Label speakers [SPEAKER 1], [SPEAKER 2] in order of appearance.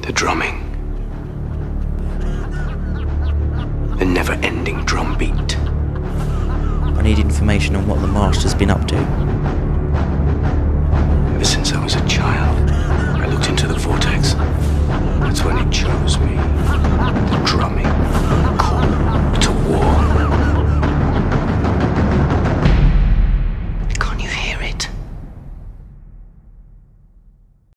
[SPEAKER 1] The drumming. The never-ending drum beat.
[SPEAKER 2] I need information on what the Master's been up to.
[SPEAKER 1] Ever since I was a child.